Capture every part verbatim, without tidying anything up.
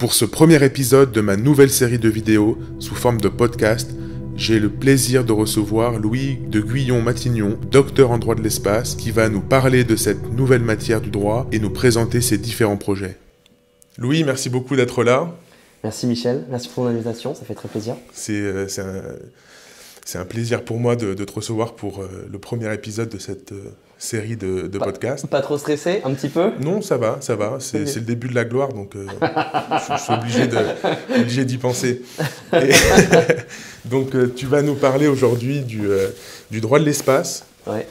Pour ce premier épisode de ma nouvelle série de vidéos sous forme de podcast, j'ai le plaisir de recevoir Louis de Guyon-Matignon, docteur en droit de l'espace, qui va nous parler de cette nouvelle matière du droit et nous présenter ses différents projets. Louis, merci beaucoup d'être là. Merci Michel, merci pour ton invitation, ça fait très plaisir. C'est euh, c'est un, c'est un plaisir pour moi de, de te recevoir pour euh, le premier épisode de cette euh, série de, de pas, podcasts. Pas trop stressé, un petit peu? Non, ça va, ça va. C'est c'est le début de la gloire, donc euh, je, je suis obligé de- obligé d'y penser. Et donc euh, tu vas nous parler aujourd'hui du, euh, du droit de l'espace, Ouais,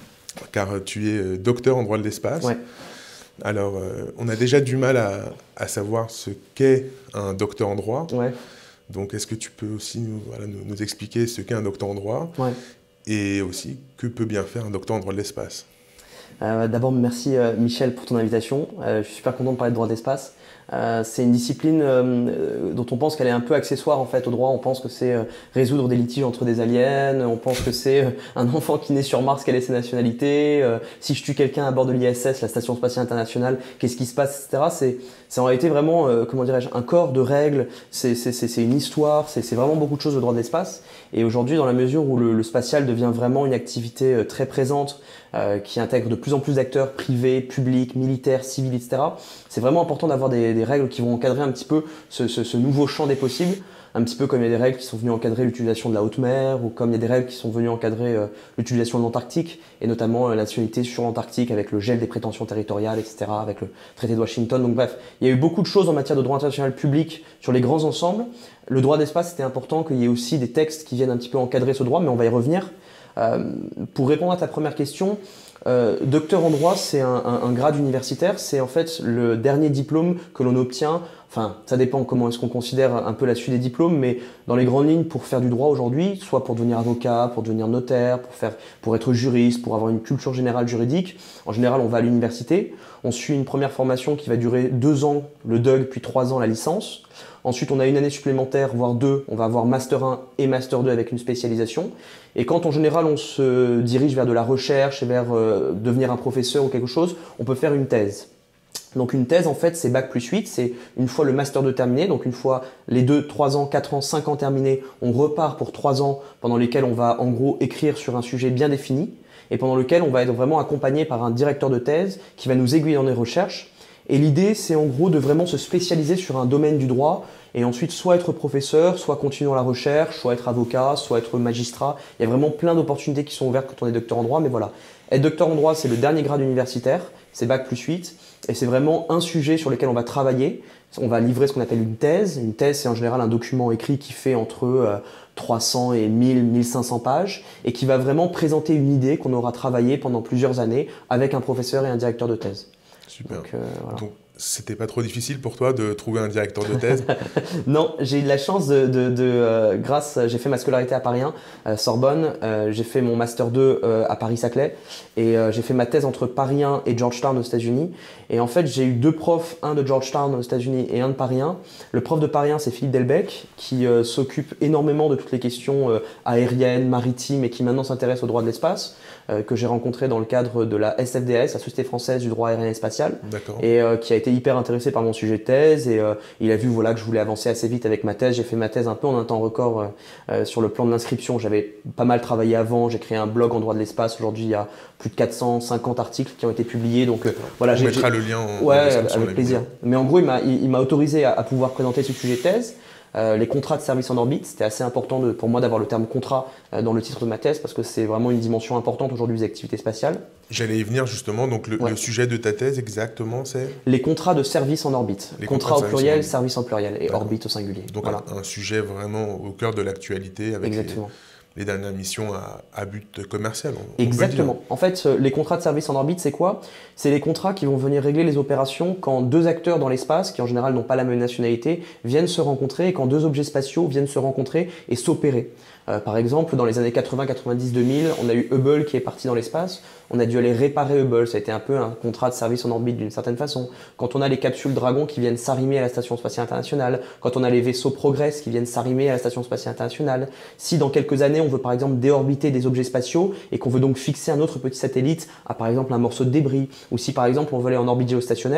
car euh, tu es euh, docteur en droit de l'espace. ouais. Alors, euh, on a déjà du mal à, à savoir ce qu'est un docteur en droit. Ouais, Donc, est-ce que tu peux aussi nous, voilà, nous, nous expliquer ce qu'est un docteur en droit ouais. et aussi que peut bien faire un docteur en droit de l'espace? Euh, D'abord, merci euh, Michel pour ton invitation. Euh, je suis super content de parler de droit d'espace. Euh, c'est une discipline euh, dont on pense qu'elle est un peu accessoire en fait au droit. On pense que c'est euh, résoudre des litiges entre des aliens. On pense que c'est euh, un enfant qui naît sur Mars, quelle est sa nationalité. Euh, si je tue quelqu'un à bord de l'I S S, la Station Spatiale Internationale, qu'est-ce qui se passe, et cetera. C'est c'est en réalité vraiment, euh, comment dirais-je, un corps de règles. C'est c'est c'est c'est une histoire. C'est c'est vraiment beaucoup de choses au droit de l'espace. Et aujourd'hui, dans la mesure où le, le spatial devient vraiment une activité euh, très présente, euh, qui intègre de plus en plus d'acteurs privés, publics, militaires, civils, et cetera. C'est vraiment important d'avoir des, des règles qui vont encadrer un petit peu ce, ce, ce nouveau champ des possibles, un petit peu comme il y a des règles qui sont venues encadrer l'utilisation de la haute mer, ou comme il y a des règles qui sont venues encadrer euh, l'utilisation de l'Antarctique, et notamment euh, la nationalité sur l'Antarctique avec le gel des prétentions territoriales, et cetera, avec le traité de Washington. Donc bref, il y a eu beaucoup de choses en matière de droit international public sur les grands ensembles. Le droit d'espace, c'était important qu'il y ait aussi des textes qui viennent un petit peu encadrer ce droit, mais on va y revenir. Euh, pour répondre à ta première question, euh, docteur en droit, c'est un, un, un grade universitaire, c'est en fait le dernier diplôme que l'on obtient. Enfin, ça dépend comment est-ce qu'on considère un peu la suite des diplômes, mais dans les grandes lignes, pour faire du droit aujourd'hui, soit pour devenir avocat, pour devenir notaire, pour faire, pour être juriste, pour avoir une culture générale juridique, en général, on va à l'université. On suit une première formation qui va durer deux ans, le D U G, puis trois ans, la licence. Ensuite, on a une année supplémentaire, voire deux. On va avoir Master un et Master deux avec une spécialisation. Et quand, en général, on se dirige vers de la recherche et vers euh, devenir un professeur ou quelque chose, on peut faire une thèse. Donc une thèse, en fait, c'est bac plus huit, c'est une fois le Master deux terminé, donc une fois les deux, trois ans, quatre ans, cinq ans terminés, on repart pour trois ans pendant lesquels on va, en gros, écrire sur un sujet bien défini et pendant lequel on va être vraiment accompagné par un directeur de thèse qui va nous aiguiller dans les recherches. Et l'idée, c'est en gros de vraiment se spécialiser sur un domaine du droit et ensuite soit être professeur, soit continuer la recherche, soit être avocat, soit être magistrat. Il y a vraiment plein d'opportunités qui sont ouvertes quand on est docteur en droit, mais voilà. Être docteur en droit, c'est le dernier grade universitaire, c'est bac plus huit, et c'est vraiment un sujet sur lequel on va travailler. On va livrer ce qu'on appelle une thèse. Une thèse, c'est en général un document écrit qui fait entre euh, trois cents et mille, mille cinq cents pages, et qui va vraiment présenter une idée qu'on aura travaillée pendant plusieurs années avec un professeur et un directeur de thèse. Super. Donc, euh, voilà. Donc, c'était pas trop difficile pour toi de trouver un directeur de thèse? Non, j'ai eu de la chance de, de, de euh, grâce, j'ai fait ma scolarité à Paris un, euh, Sorbonne, euh, j'ai fait mon Master deux euh, à Paris-Saclay et euh, j'ai fait ma thèse entre Paris un et Georgetown aux États-Unis. Et en fait, j'ai eu deux profs, un de Georgetown aux États-Unis et un de Paris un. Le prof de Paris un, c'est Philippe Delbecq, qui euh, s'occupe énormément de toutes les questions euh, aériennes, maritimes et qui maintenant s'intéresse au droit de l'espace, euh, que j'ai rencontré dans le cadre de la S F D S, la Société française du droit aérien et spatial, D'accord. et euh, qui a été hyper intéressé par mon sujet de thèse et euh, il a vu voilà, que je voulais avancer assez vite avec ma thèse. J'ai fait ma thèse un peu en un temps record euh, euh, sur le plan de l'inscription. J'avais pas mal travaillé avant, j'ai créé un blog en droit de l'espace. Aujourd'hui, il y a plus de quatre cent cinquante articles qui ont été publiés. Donc euh, voilà, On j'ai, mettra j'ai... le lien en, ouais, en description. avec plaisir. Mais en gros, il m'a, il, il m'a autorisé à, à pouvoir présenter ce sujet de thèse. Euh, les contrats de service en orbite, c'était assez important de, pour moi d'avoir le terme contrat euh, dans le titre de ma thèse parce que c'est vraiment une dimension importante aujourd'hui des activités spatiales. J'allais y venir justement, donc le, Ouais. le sujet de ta thèse exactement c'est? Les contrats de service en orbite. Les Contrat contrats au de service en pluriel, orbite. service en pluriel et D'accord. orbite au singulier. Donc Voilà. un, un sujet vraiment au cœur de l'actualité avec les, Exactement. les dernières missions à, à but commercial. On, on peut le Exactement. dire. En fait, euh, les contrats de service en orbite, c'est quoi? C'est les contrats qui vont venir régler les opérations quand deux acteurs dans l'espace, qui en général n'ont pas la même nationalité, viennent se rencontrer et quand deux objets spatiaux viennent se rencontrer et s'opérer. Euh, par exemple, dans les années quatre-vingts, quatre-vingt-dix, deux mille, on a eu Hubble qui est parti dans l'espace. On a dû aller réparer Hubble. Ça a été un peu un contrat de service en orbite d'une certaine façon. Quand on a les capsules Dragon qui viennent s'arrimer à la Station Spatiale Internationale, quand on a les vaisseaux Progress qui viennent s'arrimer à la Station Spatiale Internationale, si dans quelques années on veut par exemple déorbiter des objets spatiaux et qu'on veut donc fixer un autre petit satellite à par exemple un morceau de débris, ou si par exemple on veut aller en orbite géostationnaire,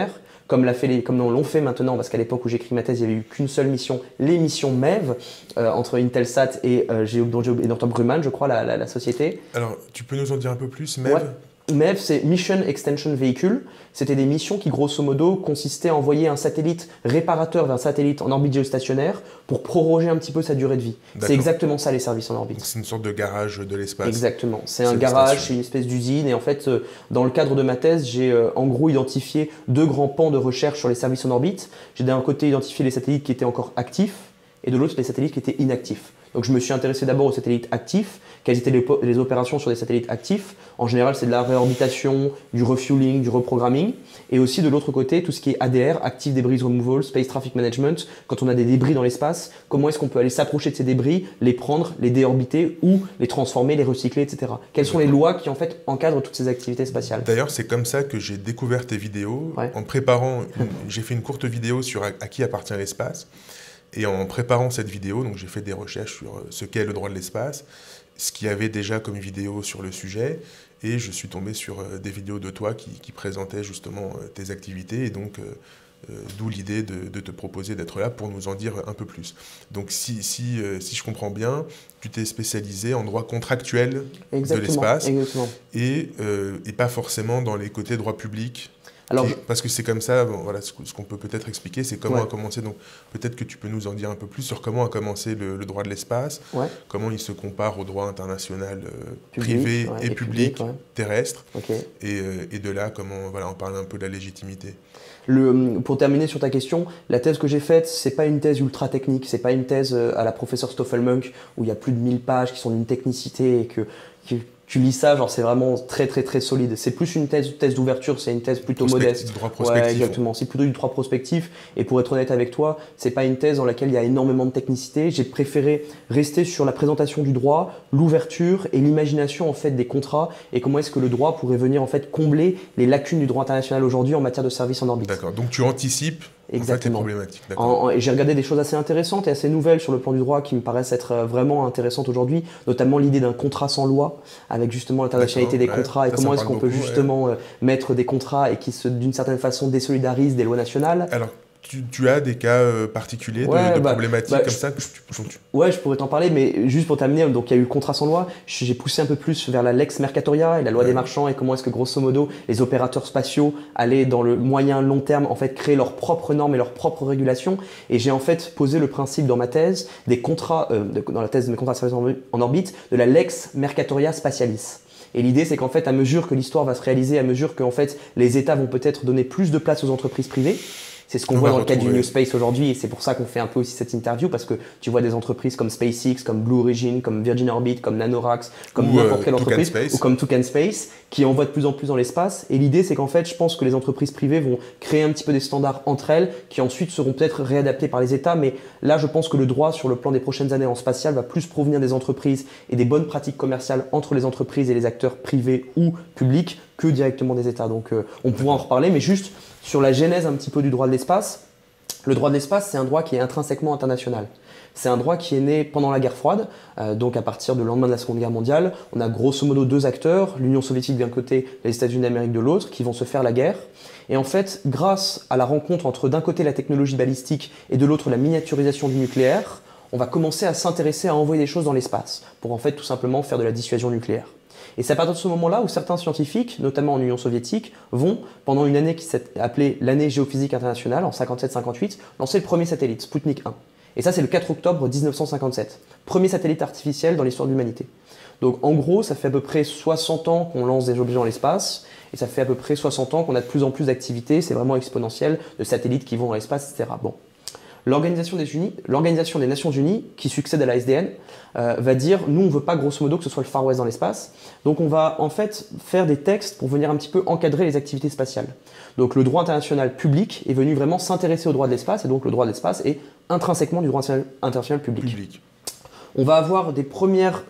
comme l'ont fait, comme fait maintenant, parce qu'à l'époque où j'écris ma thèse, il n'y avait eu qu'une seule mission, les missions M E V, euh, entre Intelsat et, euh, et Northrop Grumman, je crois, la, la, la société. Alors, tu peux nous en dire un peu plus, M E V? Ouais. M E V, c'est Mission Extension Vehicle. C'était des missions qui, grosso modo, consistaient à envoyer un satellite réparateur d'un satellite en orbite géostationnaire pour proroger un petit peu sa durée de vie. C'est exactement ça, les services en orbite. C'est une sorte de garage de l'espace. Exactement. C'est un garage, c'est une espèce d'usine. Et en fait, dans le cadre de ma thèse, j'ai en gros identifié deux grands pans de recherche sur les services en orbite. J'ai d'un côté identifié les satellites qui étaient encore actifs et de l'autre les satellites qui étaient inactifs. Donc je me suis intéressé d'abord aux satellites actifs. Quelles étaient les, les opérations sur des satellites actifs? En général, c'est de la réorbitation, du refueling, du reprogramming. Et aussi de l'autre côté, tout ce qui est A D R, Active Debris Removal, Space Traffic Management. Quand on a des débris dans l'espace, comment est-ce qu'on peut aller s'approcher de ces débris, les prendre, les déorbiter ou les transformer, les recycler, et cetera. Quelles sont les lois qui en fait encadrent toutes ces activités spatiales? D'ailleurs, c'est comme ça que j'ai découvert tes vidéos. Ouais. En préparant, j'ai fait une courte vidéo sur à, à qui appartient l'espace. Et en préparant cette vidéo, donc j'ai fait des recherches sur ce qu'est le droit de l'espace, ce qu'il y avait déjà comme vidéo sur le sujet, et je suis tombé sur des vidéos de toi qui, qui présentaient justement tes activités, et donc euh, d'où l'idée de, de te proposer d'être là pour nous en dire un peu plus. Donc si, si, euh, si je comprends bien, tu t'es spécialisé en droit contractuel de l'espace, et, euh, et pas forcément dans les côtés droit public. Alors, je... Parce que c'est comme ça, bon, voilà, ce qu'on peut peut-être expliquer, c'est comment ouais. a commencé. Donc, peut-être que tu peux nous en dire un peu plus sur comment a commencé le, le droit de l'espace, ouais. comment il se compare au droit international euh, public, privé ouais, et, et public, public ouais. terrestre, okay. et, euh, et de là, comment, voilà, on parle un peu de la légitimité. Le, pour terminer sur ta question, la thèse que j'ai faite, c'est pas une thèse ultra technique, c'est pas une thèse à la professeure Stoffelmunk où il y a plus de mille pages qui sont d'une technicité et que, que tu lis ça, genre c'est vraiment très très très solide. C'est plus une thèse, thèse d'ouverture, c'est une thèse plutôt Prospective, modeste. Droit prospectif. Ouais, exactement. C'est plutôt du droit prospectif. Et pour être honnête avec toi, c'est pas une thèse dans laquelle il y a énormément de technicité. J'ai préféré rester sur la présentation du droit, l'ouverture et l'imagination en fait des contrats et comment est-ce que le droit pourrait venir en fait combler les lacunes du droit international aujourd'hui en matière de services en orbite. D'accord. Donc tu anticipes. Exactement. En fait, les problématiques. En, en, et j'ai regardé des choses assez intéressantes et assez nouvelles sur le plan du droit qui me paraissent être vraiment intéressantes aujourd'hui, notamment l'idée d'un contrat sans loi, avec justement l'internationalité des ouais, contrats et ça, comment est-ce qu'on peut beaucoup, justement ouais. mettre des contrats et qui d'une certaine façon désolidarisent des lois nationales. Alors, Tu, tu as des cas euh, particuliers de, ouais, de bah, problématiques bah, comme je, ça que je, je, Ouais, je pourrais t'en parler, mais juste pour t'amener, donc il y a eu le contrat sans loi, j'ai poussé un peu plus vers la Lex Mercatoria et la loi ouais. des marchands et comment est-ce que grosso modo les opérateurs spatiaux allaient dans le moyen long terme en fait créer leurs propres normes et leurs propres régulations. Et j'ai en fait posé le principe dans ma thèse des contrats, euh, de, dans la thèse de mes contrats de services en, en orbite, de la Lex Mercatoria Spatialis. Et l'idée, c'est qu'en fait, à mesure que l'histoire va se réaliser, à mesure que en fait, les États vont peut-être donner plus de place aux entreprises privées, c'est ce qu'on voit dans le cadre du New Space aujourd'hui et c'est pour ça qu'on fait un peu aussi cette interview parce que tu vois des entreprises comme SpaceX, comme Blue Origin, comme Virgin Orbit, comme Nanorax, comme n'importe euh, quelle entreprise ou comme Toucan Space qui envoient de plus en plus dans l'espace. Et l'idée, c'est qu'en fait, je pense que les entreprises privées vont créer un petit peu des standards entre elles qui ensuite seront peut-être réadaptés par les États. Mais là, je pense que le droit sur le plan des prochaines années en spatial va plus provenir des entreprises et des bonnes pratiques commerciales entre les entreprises et les acteurs privés ou publics que directement des États. Donc, euh, on pourra en reparler, mais juste sur la genèse un petit peu du droit de l'espace. Le droit de l'espace, c'est un droit qui est intrinsèquement international. C'est un droit qui est né pendant la guerre froide, euh, donc à partir du lendemain de la Seconde Guerre mondiale. On a grosso modo deux acteurs, l'Union soviétique d'un côté, les États-Unis d'Amérique de l'autre, qui vont se faire la guerre. Et en fait, grâce à la rencontre entre d'un côté la technologie balistique et de l'autre la miniaturisation du nucléaire, on va commencer à s'intéresser à envoyer des choses dans l'espace, pour en fait tout simplement faire de la dissuasion nucléaire. Et c'est à partir de ce moment-là où certains scientifiques, notamment en Union soviétique, vont, pendant une année qui s'est appelée l'année géophysique internationale, en cinquante-sept cinquante-huit, lancer le premier satellite, Sputnik un. Et ça, c'est le quatre octobre mille neuf cent cinquante-sept. Premier satellite artificiel dans l'histoire de l'humanité. Donc en gros, ça fait à peu près soixante ans qu'on lance des objets dans l'espace, et ça fait à peu près soixante ans qu'on a de plus en plus d'activités, c'est vraiment exponentiel, de satellites qui vont dans l'espace, et cetera. Bon. L'Organisation des, Unis, l'Organisation des Nations Unies, qui succède à la S D N, euh, va dire « nous, on ne veut pas grosso modo que ce soit le Far West dans l'espace ». Donc on va en fait faire des textes pour venir un petit peu encadrer les activités spatiales. Donc le droit international public est venu vraiment s'intéresser au droit de l'espace, et donc le droit de l'espace est intrinsèquement du droit international public. public. On va avoir des premières...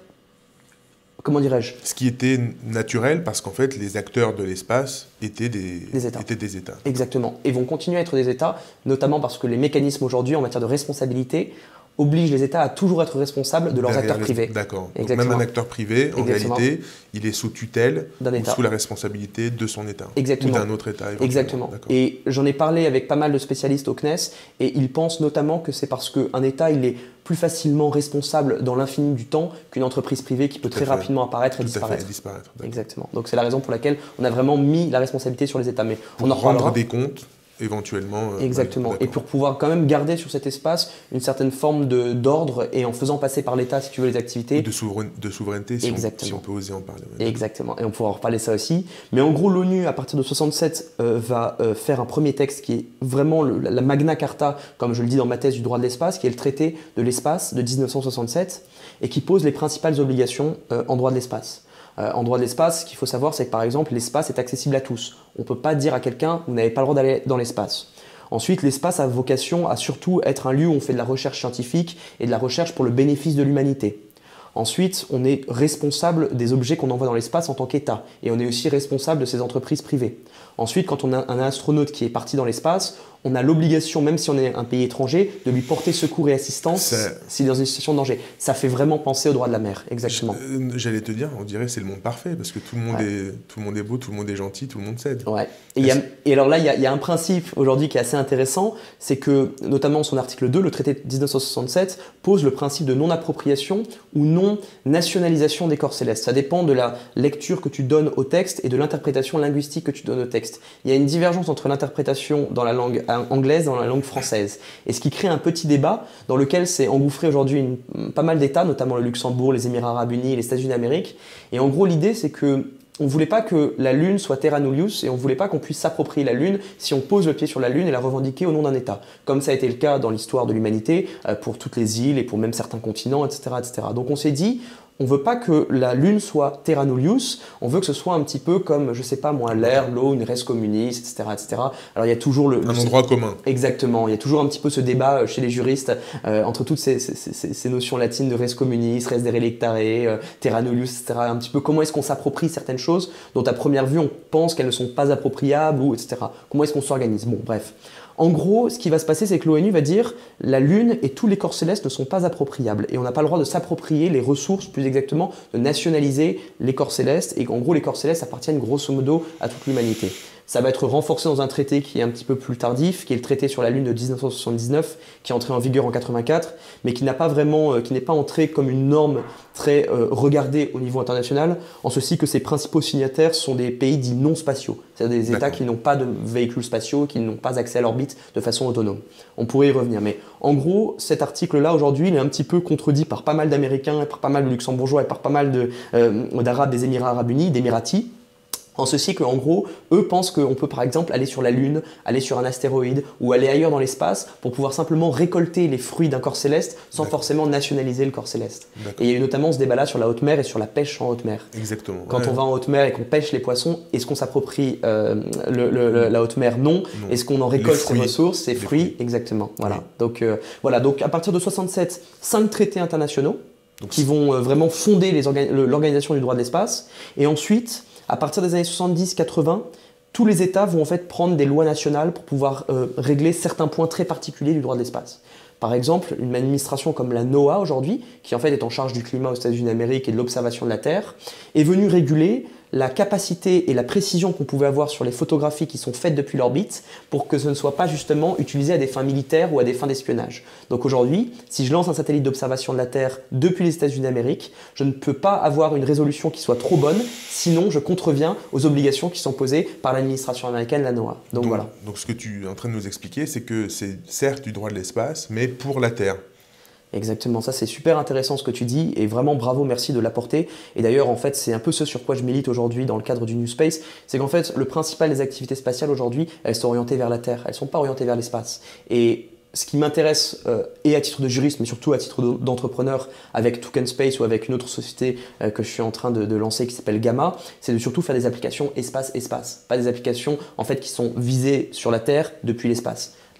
Comment dirais-je? Ce qui était naturel parce qu'en fait, les acteurs de l'espace étaient des, des, États. étaient des États. Exactement. Et vont continuer à être des États, notamment parce que les mécanismes aujourd'hui en matière de responsabilité oblige les États à toujours être responsables de leurs Derrière acteurs les... privés. D'accord. Même un acteur privé, en Exactement. réalité, il est sous tutelle d'un ou État. sous la responsabilité de son État. Exactement. Ou d'un autre État. Exactement. Et j'en ai parlé avec pas mal de spécialistes au C N E S et ils pensent notamment que c'est parce qu'un État il est plus facilement responsable dans l'infini du temps qu'une entreprise privée qui peut Tout très fait. rapidement apparaître et Tout disparaître. À fait, et disparaître. Exactement. Donc c'est la raison pour laquelle on a vraiment mis la responsabilité sur les États. Mais pour on en reparlera. rendre des comptes éventuellement. Euh, Exactement. Ouais, et pour pouvoir quand même garder sur cet espace une certaine forme de- d'ordre et en faisant passer par l'État, si tu veux, les activités. Ou de, souverain, de souveraineté, si on, si on peut oser en parler. Ouais. Exactement. Et on pourra en reparler ça aussi. Mais en gros, l'ONU, à partir de soixante-sept, euh, va euh, faire un premier texte qui est vraiment le, la Magna Carta, comme je le dis dans ma thèse du droit de l'espace, qui est le traité de l'espace de mille neuf cent soixante-sept et qui pose les principales obligations euh, en droit de l'espace. Euh, en droit de l'espace, ce qu'il faut savoir, c'est que par exemple, l'espace est accessible à tous. On ne peut pas dire à quelqu'un, vous n'avez pas le droit d'aller dans l'espace. Ensuite, l'espace a vocation à surtout être un lieu où on fait de la recherche scientifique et de la recherche pour le bénéfice de l'humanité. Ensuite, on est responsable des objets qu'on envoie dans l'espace en tant qu'État. Et on est aussi responsable de ces entreprises privées. Ensuite, quand on a un astronaute qui est parti dans l'espace, on a l'obligation, même si on est un pays étranger, de lui porter secours et assistance s'il est dans une situation de danger. Ça fait vraiment penser au droit de la mer, exactement. J'allais te dire, on dirait que c'est le monde parfait, parce que tout le monde, ouais. est, tout le monde est beau, tout le monde est gentil, tout le monde s'aide. Ouais. Et, y a, et alors là, il y, y a un principe aujourd'hui qui est assez intéressant, c'est que, notamment son article deux, le traité de mille neuf cent soixante-sept, pose le principe de non-appropriation ou non-nationalisation des corps célestes. Ça dépend de la lecture que tu donnes au texte et de l'interprétation linguistique que tu donnes au texte. Il y a une divergence entre l'interprétation dans la langue anglaise et dans la langue française. Et ce qui crée un petit débat dans lequel s'est engouffré aujourd'hui une, pas mal d'États, notamment le Luxembourg, les Émirats Arabes Unis et les États-Unis d'Amérique. Et en gros, l'idée, c'est que on ne voulait pas que la Lune soit terra nullius et on ne voulait pas qu'on puisse s'approprier la Lune si on pose le pied sur la Lune et la revendiquer au nom d'un État. Comme ça a été le cas dans l'histoire de l'humanité, euh, pour toutes les îles et pour même certains continents, et cetera et cetera. Donc on s'est dit, on ne veut pas que la Lune soit terra nullius, on veut que ce soit un petit peu comme, je sais pas moi, l'air, l'eau, une res communis, et cetera et cetera. Alors il y a toujours le... Un endroit commun. Exactement, il y a toujours un petit peu ce débat chez les juristes euh, entre toutes ces, ces, ces, ces notions latines de res communis, res derelictare, euh, terra nullius, et cetera. Un petit peu comment est-ce qu'on s'approprie certaines choses dont à première vue on pense qu'elles ne sont pas appropriables, ou et cetera. Comment est-ce qu'on s'organise? Bon, bref. En gros, ce qui va se passer, c'est que l'ONU va dire la Lune et tous les corps célestes ne sont pas appropriables et on n'a pas le droit de s'approprier les ressources, plus exactement, de nationaliser les corps célestes et qu'en gros, les corps célestes appartiennent grosso modo à toute l'humanité. Ça va être renforcé dans un traité qui est un petit peu plus tardif, qui est le traité sur la Lune de mille neuf cent soixante-dix-neuf, qui est entré en vigueur en quatre-vingt-quatre, mais qui n'a pas vraiment, euh, qui n'est pas entré comme une norme très euh, regardée au niveau international, en ceci que ses principaux signataires sont des pays dits non spatiaux, c'est-à-dire des États qui n'ont pas de véhicules spatiaux, qui n'ont pas accès à l'orbite de façon autonome. On pourrait y revenir, mais en gros, cet article-là aujourd'hui, il est un petit peu contredit par pas mal d'Américains, par pas mal de Luxembourgeois et par pas mal de, euh, d'Arabes des Émirats Arabes Unis, d'Émiratis. En ceci qu'en gros, eux pensent qu'on peut par exemple aller sur la Lune, aller sur un astéroïde ou aller ailleurs dans l'espace pour pouvoir simplement récolter les fruits d'un corps céleste sans forcément nationaliser le corps céleste. Et il y a eu notamment ce débat-là sur la haute mer et sur la pêche en haute mer. Exactement. Quand ouais. on va en haute mer et qu'on pêche les poissons, est-ce qu'on s'approprie euh, le, le, la haute mer? Non. non. Est-ce qu'on en récolte ses ressources, ses fruits? fruits Exactement. Voilà. Oui. Donc, euh, voilà. Donc à partir de soixante-sept, cinq traités internationaux Donc, qui vont euh, vraiment fonder l'organisation du droit de l'espace. Et ensuite, à partir des années soixante-dix quatre-vingts, tous les États vont en fait prendre des lois nationales pour pouvoir euh, régler certains points très particuliers du droit de l'espace. Par exemple, une administration comme la NOAA aujourd'hui, qui en fait est en charge du climat aux États-Unis d'Amérique et de l'observation de la Terre, est venue réguler la capacité et la précision qu'on pouvait avoir sur les photographies qui sont faites depuis l'orbite pour que ce ne soit pas justement utilisé à des fins militaires ou à des fins d'espionnage. Donc aujourd'hui, si je lance un satellite d'observation de la Terre depuis les États-Unis d'Amérique, je ne peux pas avoir une résolution qui soit trop bonne, sinon je contreviens aux obligations qui sont posées par l'administration américaine, la NOAA. Donc, donc voilà. Donc ce que tu es en train de nous expliquer, c'est que c'est certes du droit de l'espace, mais pour la Terre. Exactement, ça c'est super intéressant ce que tu dis et vraiment bravo, merci de l'apporter. Et d'ailleurs en fait c'est un peu ce sur quoi je milite aujourd'hui dans le cadre du New Space, c'est qu'en fait le principal des activités spatiales aujourd'hui, elles sont orientées vers la Terre, elles ne sont pas orientées vers l'espace. Et ce qui m'intéresse, euh, et à titre de juriste, mais surtout à titre d'entrepreneur, avec Token Space ou avec une autre société euh, que je suis en train de, de lancer qui s'appelle Gamma, c'est de surtout faire des applications espace-espace, pas des applications en fait qui sont visées sur la Terre depuis l'espace.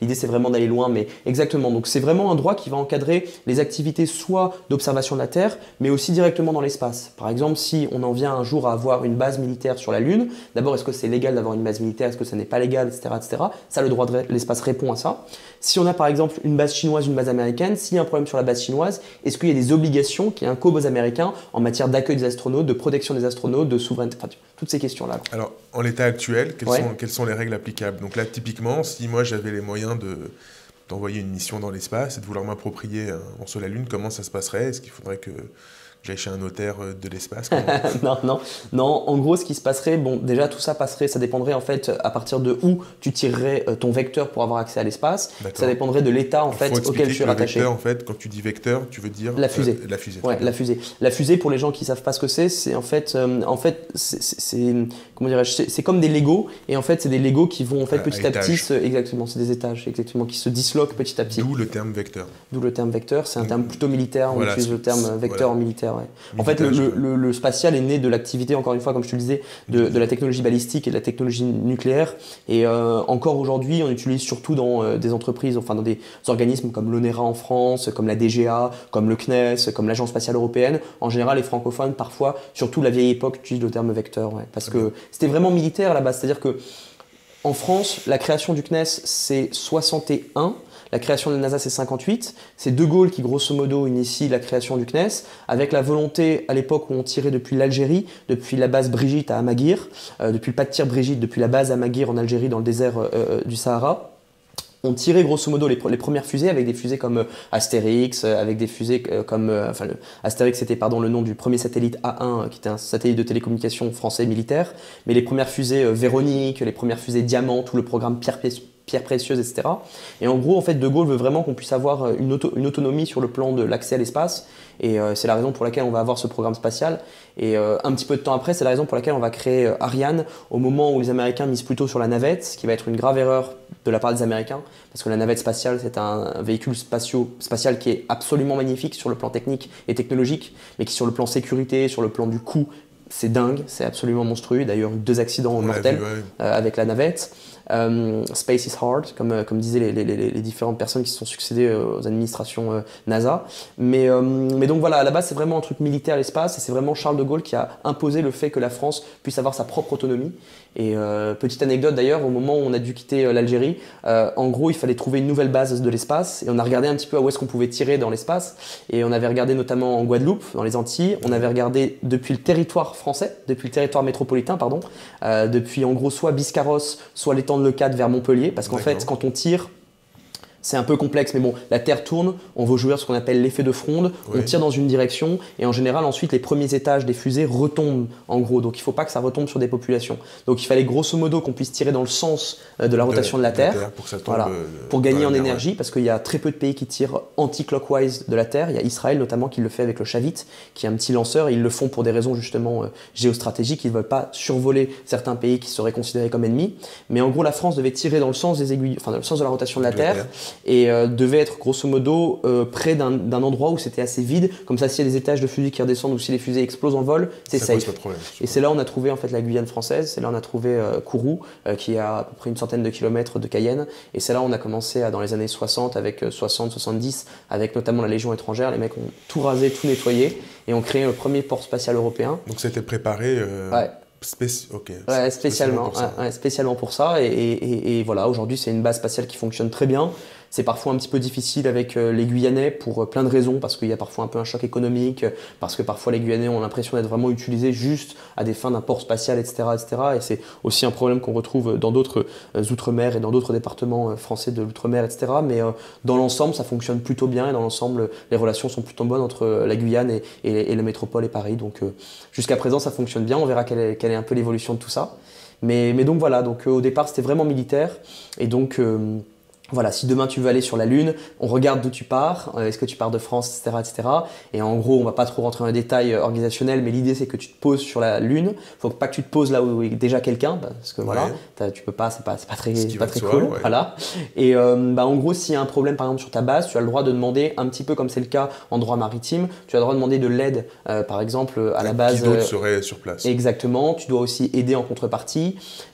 L'idée, c'est vraiment d'aller loin, mais exactement. Donc, c'est vraiment un droit qui va encadrer les activités soit d'observation de la Terre, mais aussi directement dans l'espace. Par exemple, si on en vient un jour à avoir une base militaire sur la Lune, d'abord, est-ce que c'est légal d'avoir une base militaire? Est-ce que ça n'est pas légal, et cetera, et cetera. Ça, le droit de l'espace répond à ça. Si on a par exemple une base chinoise, une base américaine, s'il y a un problème sur la base chinoise, est-ce qu'il y a des obligations qui incombent aux Américains en matière d'accueil des astronautes, de protection des astronautes, de souveraineté, enfin, toutes ces questions-là. Alors, en l'état actuel, quelles, ouais. sont, quelles sont les règles applicables? Donc là, typiquement, si moi j'avais les moyens de, d'envoyer une mission dans l'espace et de vouloir m'approprier un morceau de la Lune, comment ça se passerait? Est-ce qu'il faudrait que j'aille chez un notaire de l'espace? Non, non, non. En gros, ce qui se passerait, bon, déjà tout ça passerait, ça dépendrait en fait à partir de où tu tirerais ton vecteur pour avoir accès à l'espace. Ça dépendrait de l'état en Il fait auquel tu es rattaché. Le vecteur, en fait, quand tu dis vecteur, tu veux dire la fusée. Euh, la fusée. Ouais, la fusée. La fusée, pour les gens qui savent pas ce que c'est, c'est en fait, euh, en fait, c'est comment dirais-je, c'est comme des Legos et en fait, c'est des Legos qui vont en fait à, petit à, à petit, se, exactement, c'est des étages, exactement, qui se disloquent petit à petit. D'où le terme vecteur. D'où le terme vecteur. C'est un terme plutôt militaire. Voilà, on utilise le terme vecteur voilà. en militaire. Ouais. En fait, le, le, le, le spatial est né de l'activité, encore une fois, comme je te le disais, de, de la technologie balistique et de la technologie nucléaire. Et euh, encore aujourd'hui, on utilise surtout dans euh, des entreprises, enfin dans des organismes comme l'ONERA en France, comme la D G A, comme le C N E S, comme l'Agence spatiale européenne. En général, les francophones, parfois, surtout la vieille époque, utilisent le terme vecteur. Ouais, parce que c'était vraiment militaire à la base. C'est-à-dire que en France, la création du C N E S, c'est soixante et un. La création de la NASA, c'est cinquante-huit. C'est De Gaulle qui, grosso modo, initie la création du C N E S, avec la volonté, à l'époque où on tirait depuis l'Algérie, depuis la base Brigitte à Amaguir, euh, depuis le pas de tir Brigitte, depuis la base Amaguir en Algérie, dans le désert euh, du Sahara. On tirait grosso modo les, les premières fusées avec des fusées comme Astérix, avec des fusées comme... Enfin, le, Astérix, c'était pardon, le nom du premier satellite A un, qui était un satellite de télécommunication français militaire. Mais les premières fusées euh, Véronique, les premières fusées Diamant, tout le programme Pierre, Pierre Précieuse, et cetera. Et en gros, en fait, De Gaulle veut vraiment qu'on puisse avoir une, auto, une autonomie sur le plan de l'accès à l'espace. Et euh, c'est la raison pour laquelle on va avoir ce programme spatial. Et euh, un petit peu de temps après, c'est la raison pour laquelle on va créer euh, Ariane au moment où les Américains misent plutôt sur la navette, ce qui va être une grave erreur de la part des Américains, parce que la navette spatiale, c'est un véhicule spatio, spatial qui est absolument magnifique sur le plan technique et technologique, mais qui sur le plan sécurité, sur le plan du coût, c'est dingue, c'est absolument monstrueux. D'ailleurs, deux accidents mortels vu, ouais. euh, avec la navette. Euh, Space is hard, comme, comme disaient les, les, les différentes personnes qui se sont succédées aux administrations euh, NASA. Mais, euh, mais donc voilà, à la base, c'est vraiment un truc militaire, l'espace, et c'est vraiment Charles de Gaulle qui a imposé le fait que la France puisse avoir sa propre autonomie. Et euh, petite anecdote d'ailleurs, au moment où on a dû quitter euh, l'Algérie, euh, en gros, il fallait trouver une nouvelle base de l'espace, et on a regardé un petit peu à où est-ce qu'on pouvait tirer dans l'espace, et on avait regardé notamment en Guadeloupe, dans les Antilles, on avait regardé depuis le territoire français, depuis le territoire métropolitain, pardon, euh, depuis en gros soit Biscarrosse, soit l'étang de Leucate vers Montpellier, parce qu'en fait, quand on tire, c'est un peu complexe, mais bon, la Terre tourne, on veut jouer ce qu'on appelle l'effet de fronde, oui. On tire dans une direction, et en général, ensuite, les premiers étages des fusées retombent, en gros, donc il ne faut pas que ça retombe sur des populations. Donc il fallait grosso modo qu'on puisse tirer dans le sens de la rotation de, de la Terre, de la terre pour, que ça tombe, voilà, euh, pour gagner en énergie, ouais. Parce qu'il y a très peu de pays qui tirent anti-clockwise de la Terre, il y a Israël notamment qui le fait avec le Shavit, qui est un petit lanceur, et ils le font pour des raisons justement euh, géostratégiques, ils ne veulent pas survoler certains pays qui seraient considérés comme ennemis, mais en gros, la France devait tirer dans le sens des aiguilles, enfin dans le sens de la rotation de la, de la Terre, Terre. Et euh, devait être grosso modo euh, près d'un endroit où c'était assez vide, comme ça s'il y a des étages de fusées qui redescendent ou si les fusées explosent en vol, c'est safe. Pas de problème, et c'est là où on a trouvé en fait la Guyane française, c'est là où on a trouvé euh, Kourou, euh, qui est à, à peu près une centaine de kilomètres de Cayenne, et c'est là où on a commencé à, dans les années soixante, avec euh, soixante soixante-dix, avec notamment la Légion étrangère, les mecs ont tout rasé, tout nettoyé, et ont créé le premier port spatial européen. Donc c'était préparé euh... ouais. Spéci okay. ouais, spécialement, spécialement, pour ça, ouais. Ouais, spécialement pour ça. Et, et, et voilà, aujourd'hui, c'est une base spatiale qui fonctionne très bien. C'est parfois un petit peu difficile avec euh, les Guyanais pour euh, plein de raisons, parce qu'il y a parfois un peu un choc économique, parce que parfois les Guyanais ont l'impression d'être vraiment utilisés juste à des fins d'un port spatial, et cetera, et cetera. Et c'est aussi un problème qu'on retrouve dans d'autres euh, outre-mer et dans d'autres départements euh, français de l'outre-mer, et cetera. Mais euh, dans l'ensemble, ça fonctionne plutôt bien et dans l'ensemble, les relations sont plutôt bonnes entre euh, la Guyane et, et, et la métropole et Paris. Donc euh, jusqu'à présent, ça fonctionne bien. On verra quelle est, quelle est un peu l'évolution de tout ça. Mais, mais donc voilà, donc, euh, au départ, c'était vraiment militaire. Et donc... Euh, Voilà, si demain tu veux aller sur la Lune, on regarde d'où tu pars, euh, est-ce que tu pars de France, et cetera, et cetera. Et en gros, on va pas trop rentrer dans les détails euh, organisationnels, mais l'idée c'est que tu te poses sur la Lune. Faut pas que tu te poses là où il y a déjà quelqu'un, parce que ouais. Voilà, tu peux pas, c'est pas, c'est pas très, c'est pas très cool. Ouais. Voilà. Et euh, bah, en gros, s'il y a un problème par exemple sur ta base, tu as le droit de demander un petit peu comme c'est le cas en droit maritime, tu as le droit de demander de l'aide, euh, par exemple à la base. Qui d'autre serait sur place. Exactement. Tu dois aussi aider en contrepartie.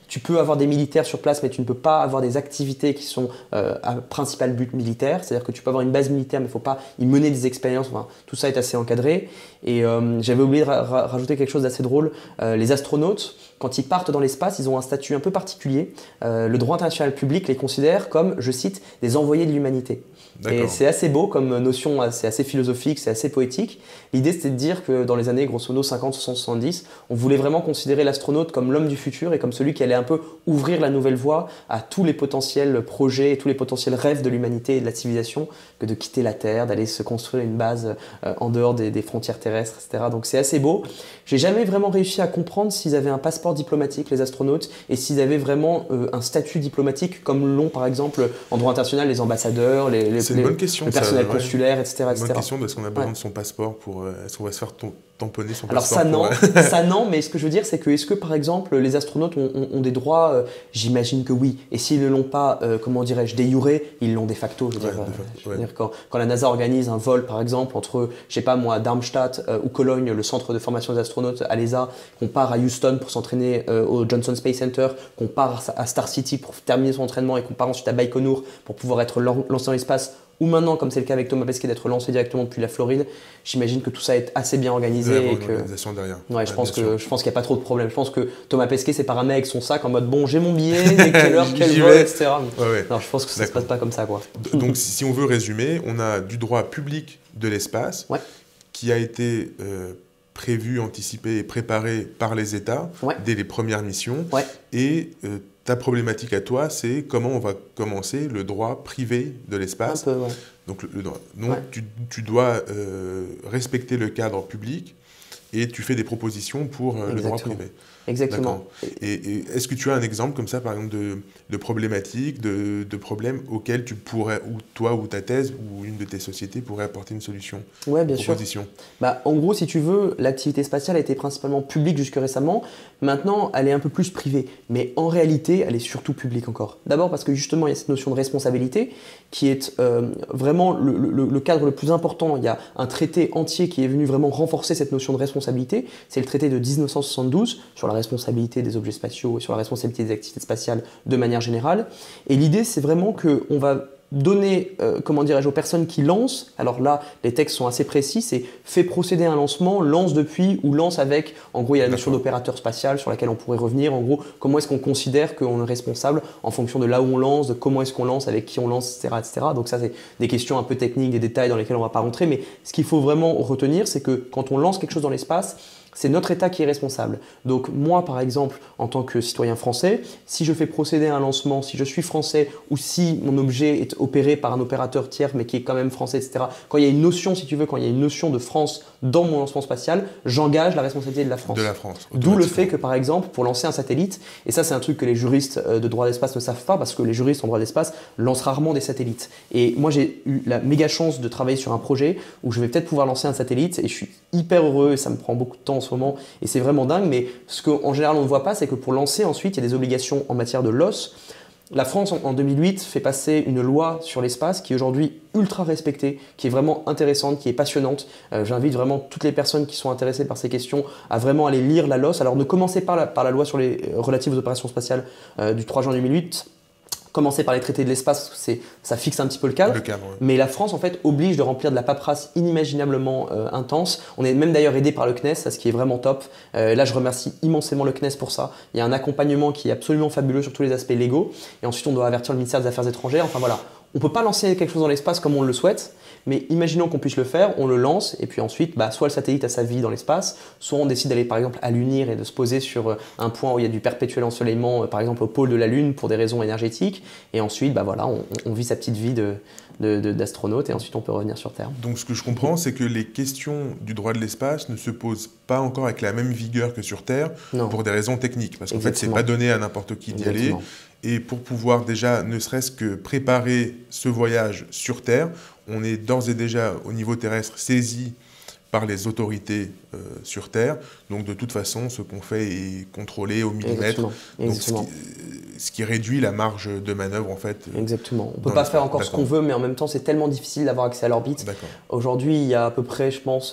Tu peux avoir des militaires sur place, mais tu ne peux pas avoir des activités qui sont euh, à principal but militaire. C'est-à-dire que tu peux avoir une base militaire, mais il ne faut pas y mener des expériences. Enfin, tout ça est assez encadré. Et euh, j'avais oublié de ra ra rajouter quelque chose d'assez drôle. Euh, les astronautes, quand ils partent dans l'espace, ils ont un statut un peu particulier. Euh, le droit international public les considère comme, je cite, des envoyés de l'humanité. Et c'est assez beau comme notion, c'est assez philosophique, c'est assez poétique. L'idée, c'était de dire que dans les années grosso modo cinquante, soixante, soixante-dix, on voulait vraiment considérer l'astronaute comme l'homme du futur et comme celui qui allait un peu ouvrir la nouvelle voie à tous les potentiels projets et tous les potentiels rêves de l'humanité et de la civilisation, que de quitter la Terre, d'aller se construire une base euh, en dehors des, des frontières terrestres, et cetera. Donc c'est assez beau. J'ai jamais vraiment réussi à comprendre s'ils avaient un passeport diplomatique, les astronautes, et s'ils avaient vraiment euh, un statut diplomatique comme l'ont par exemple en droit international les ambassadeurs, les, les C'est une bonne question, le personnel ça, consulaire, et cetera. Une bonne question, est-ce qu'on a besoin ouais. de son passeport pour... Euh, est-ce qu'on va se faire tamponner son Alors passeport Alors ça, pour... non, ça non, mais ce que je veux dire, c'est que est-ce que par exemple les astronautes ont, ont, ont des droits euh, J'imagine que oui. Et s'ils ne l'ont pas, euh, comment dirais-je, de jure, ils l'ont de facto. Je veux ouais, dire, de facto, je veux ouais. dire quand, quand la NASA organise un vol, par exemple, entre, je sais pas moi, Darmstadt euh, ou Cologne, le centre de formation des astronautes à l'E S A, qu'on part à Houston pour s'entraîner euh, au Johnson Space Center, qu'on part à Star City pour terminer son entraînement et qu'on part ensuite à Baïkonour pour pouvoir être lancé dans l'espace, ou maintenant, comme c'est le cas avec Thomas Pesquet, d'être lancé directement depuis la Floride, j'imagine que tout ça est assez bien organisé. Il y a et une que... organisation derrière. Ouais, je, ouais, pense que, je pense qu'il n'y a pas trop de problème. Je pense que Thomas Pesquet s'est paramé avec son sac en mode bon, j'ai mon billet, dès quelle heure, quel vol, et cetera. Ouais, ouais. Non, je pense que ça ne se passe pas comme ça, quoi. Donc, si on veut résumer, on a du droit public de l'espace ouais. qui a été euh, prévu, anticipé et préparé par les États ouais. dès les premières missions. Ouais. Et euh, ta problématique à toi, c'est comment on va commencer le droit privé de l'espace. Un peu, ouais. Donc, le, le droit. Donc ouais. tu, tu dois euh, respecter le cadre public et tu fais des propositions pour euh, le droit privé. Exactement. Et, et est-ce que tu as un exemple comme ça, par exemple, de, de problématiques, de, de problèmes auxquels tu pourrais, ou toi ou ta thèse ou une de tes sociétés pourrait apporter une solution? Oui, bien sûr. Bah, en gros, si tu veux, l'activité spatiale a été principalement publique jusque récemment. Maintenant, elle est un peu plus privée. Mais en réalité, elle est surtout publique encore. D'abord parce que justement, il y a cette notion de responsabilité qui est euh, vraiment le, le, le cadre le plus important. Il y a un traité entier qui est venu vraiment renforcer cette notion de responsabilité. C'est le traité de mille neuf cent soixante-douze sur la responsabilité des objets spatiaux et sur la responsabilité des activités spatiales de manière générale. Et l'idée, c'est vraiment qu'on va donner, euh, comment dirais-je, aux personnes qui lancent, alors là, les textes sont assez précis, c'est fait procéder à un lancement, lance depuis ou lance avec, en gros, il y a la notion d'opérateur spatial sur laquelle on pourrait revenir, en gros, comment est-ce qu'on considère qu'on est responsable en fonction de là où on lance, de comment est-ce qu'on lance, avec qui on lance, et cetera, et cetera. Donc ça, c'est des questions un peu techniques, des détails dans lesquels on ne va pas rentrer, mais ce qu'il faut vraiment retenir, c'est que quand on lance quelque chose dans l'espace, c'est notre État qui est responsable. Donc moi, par exemple, en tant que citoyen français, si je fais procéder à un lancement, si je suis français ou si mon objet est opéré par un opérateur tiers mais qui est quand même français, et cetera, quand il y a une notion, si tu veux, quand il y a une notion de France dans mon lancement spatial, j'engage la responsabilité de la France. De la France. D'où le fait que, par exemple, pour lancer un satellite, et ça c'est un truc que les juristes de droit d'espace ne savent pas parce que les juristes en droit d'espace lancent rarement des satellites. Et moi j'ai eu la méga chance de travailler sur un projet où je vais peut-être pouvoir lancer un satellite et je suis hyper heureux et ça me prend beaucoup de temps en ce moment et c'est vraiment dingue, mais ce qu'en général on ne voit pas, c'est que pour lancer ensuite, il y a des obligations en matière de loss. La France, en deux mille huit, fait passer une loi sur l'espace qui est aujourd'hui ultra respectée, qui est vraiment intéressante, qui est passionnante. Euh, J'invite vraiment toutes les personnes qui sont intéressées par ces questions à vraiment aller lire la loss. Alors ne commencez pas la, par la loi sur les relatives aux opérations spatiales euh, du trois juin deux mille huit. Commencer par les traités de l'espace, ça fixe un petit peu le cadre, le cadre ouais. Mais la France en fait oblige de remplir de la paperasse inimaginablement euh, intense. On est même d'ailleurs aidé par le C N E S, ce qui est vraiment top. Euh, là je remercie immensément le C N E S pour ça. Il y a un accompagnement qui est absolument fabuleux sur tous les aspects légaux. Et ensuite on doit avertir le ministère des Affaires étrangères. Enfin voilà, on ne peut pas lancer quelque chose dans l'espace comme on le souhaite. Mais imaginons qu'on puisse le faire, on le lance et puis ensuite, bah, soit le satellite a sa vie dans l'espace, soit on décide d'aller par exemple à l'Unir et de se poser sur un point où il y a du perpétuel ensoleillement, par exemple au pôle de la Lune pour des raisons énergétiques. Et ensuite, bah, voilà, on, on vit sa petite vie de, de, de, d'astronaute et ensuite on peut revenir sur Terre. Donc ce que je comprends, c'est que les questions du droit de l'espace ne se posent pas encore avec la même vigueur que sur Terre non. pour des raisons techniques. Parce qu'en fait, c'est pas donné à n'importe qui d'y aller. Et pour pouvoir déjà, ne serait-ce que préparer ce voyage sur Terre, on est d'ores et déjà au niveau terrestre saisi par les autorités euh, sur Terre. Donc de toute façon, ce qu'on fait est contrôlé au millimètre. Exactement. Donc, Exactement. Ce, qui, ce qui réduit la marge de manœuvre en fait. Exactement. On ne peut pas faire encore ce qu'on veut, mais en même temps, c'est tellement difficile d'avoir accès à l'orbite. Aujourd'hui, il y a à peu près, je pense,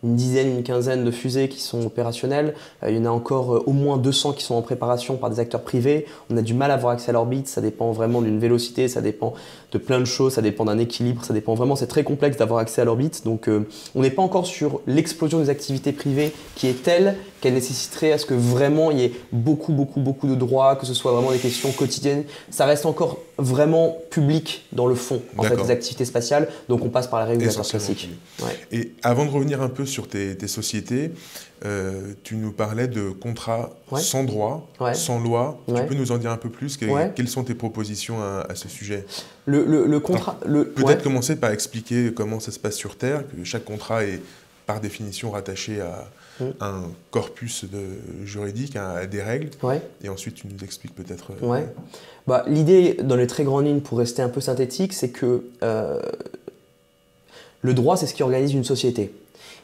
une dizaine, une quinzaine de fusées qui sont opérationnelles. Euh, il y en a encore euh, au moins deux cents qui sont en préparation par des acteurs privés. On a du mal à avoir accès à l'orbite, ça dépend vraiment d'une vélocité, ça dépend de plein de choses, ça dépend d'un équilibre, ça dépend vraiment, c'est très complexe d'avoir accès à l'orbite. Donc euh, on n'est pas encore sur l'explosion des activités privées qui est telle qu'elle nécessiterait à ce que vraiment il y ait beaucoup, beaucoup, beaucoup de droits, que ce soit vraiment des questions quotidiennes. Ça reste encore vraiment public dans le fond, en fait, des activités spatiales. Donc on passe par la régulateur classique. Ouais. Et avant de revenir un peu sur tes, tes sociétés, euh, tu nous parlais de contrats ouais. sans droit, ouais. sans loi. Ouais. Tu peux nous en dire un peu plus? que, ouais. Quelles sont tes propositions à, à ce sujet? Le, le, le contrat... Peut-être ouais. commencer par expliquer comment ça se passe sur Terre, que chaque contrat est par définition rattaché à mmh. un corpus de, juridique, à des règles. Ouais. Et ensuite, tu nous expliques peut-être... Euh, ouais. bah, l'idée, dans les très grandes lignes, pour rester un peu synthétique, c'est que euh, le droit, c'est ce qui organise une société.